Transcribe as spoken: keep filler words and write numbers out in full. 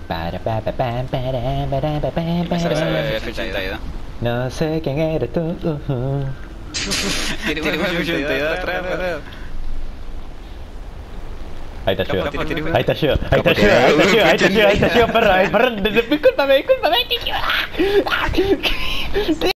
Para, pa, pa, pam, para, para, pa, pam, Me sale para. F ochenta y dos. No sé quién eres tú. uh, uh. Tiene un F ochenta y dos atrás, boludo. Ahí te ayudo. Capo, tiene- Ahí te ayudo. Ahí te ayudo. Ahí te ayudo. Ahí te ayudo. Ahí te ayudo, perro. Perro. Discúlpame, discúlpame.